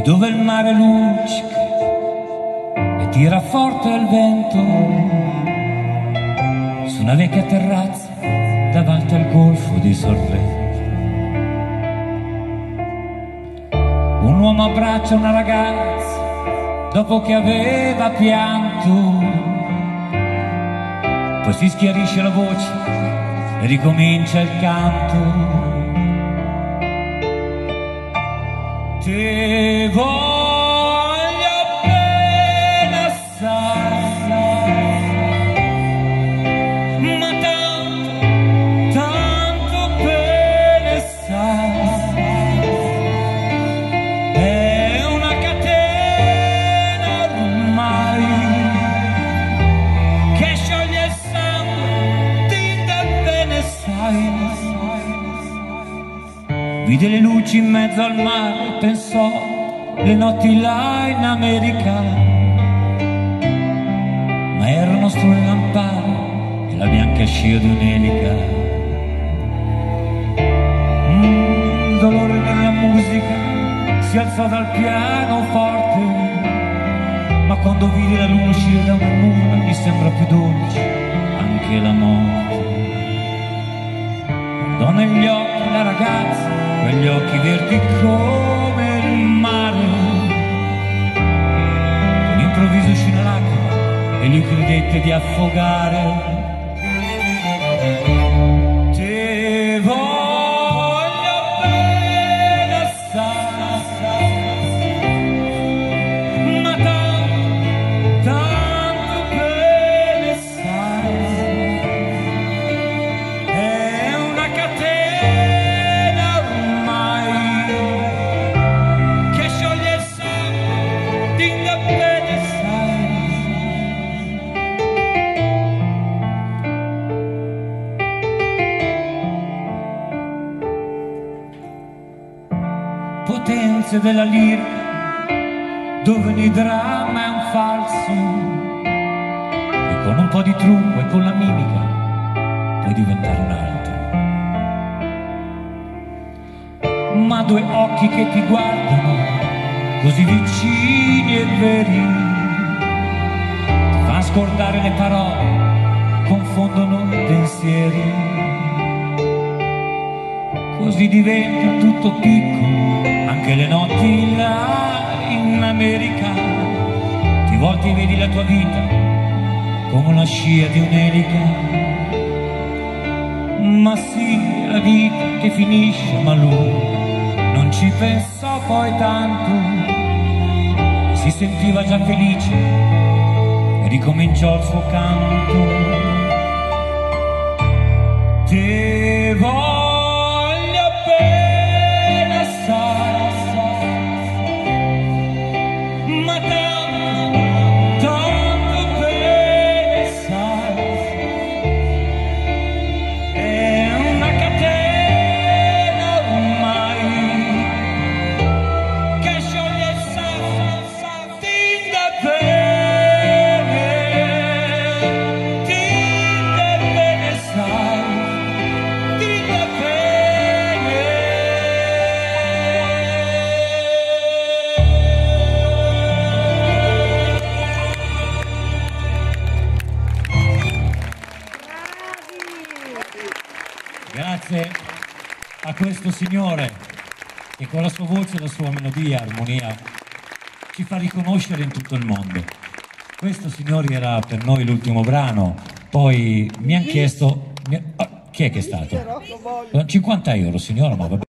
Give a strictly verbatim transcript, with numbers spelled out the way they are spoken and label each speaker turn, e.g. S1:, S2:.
S1: dove il mare luccica e tira forte il vento, su una vecchia terrazza davanti al golfo di Sorrento. Un uomo abbraccia una ragazza dopo che aveva pianto, poi si schiarisce la voce e ricomincia il canto. Te voglio bene assai, ma tanto, tanto bene sai. È una catena ormai che scioglie il sangue, ti dà bene sai. Vide le luci in mezzo al mare, pensò le notti là in America, ma erano solo lampade e la bianca scia di un'elica. Un dolore nella musica si alzò dal pianoforte, ma quando vide la luna uscire da una nuvola gli sembra più dolce anche la morte. Guardò negli occhi la ragazza, quegli occhi verdi come il mare, all'improvviso uscì una lacrima e lui credette di affogare. Te voglio bene assai, ma tanto, tanto bene sai. È una catena potenze della lirica, dove ogni dramma è un falso, e con un po' di trucco e con la mimica puoi diventare un altro. Ma due occhi che ti guardano così vicini e veri ti fanno scordare le parole, confondono i pensieri. Così diventa tutto piccolo, anche le notti là in America. Ti volti e vedi la tua vita come una scia di un'elica. Ma sì, la vita che finisce, ma lui non ci pensò poi tanto. Si sentiva già felice e ricominciò il suo canto. Te voglio grazie a questo signore che con la sua voce, la sua melodia, armonia ci fa riconoscere in tutto il mondo. Questo, signori, era per noi l'ultimo brano. Poi mi hanno chiesto... Mi... Oh, chi è che è stato? cinquanta euro, signora, ma vabbè.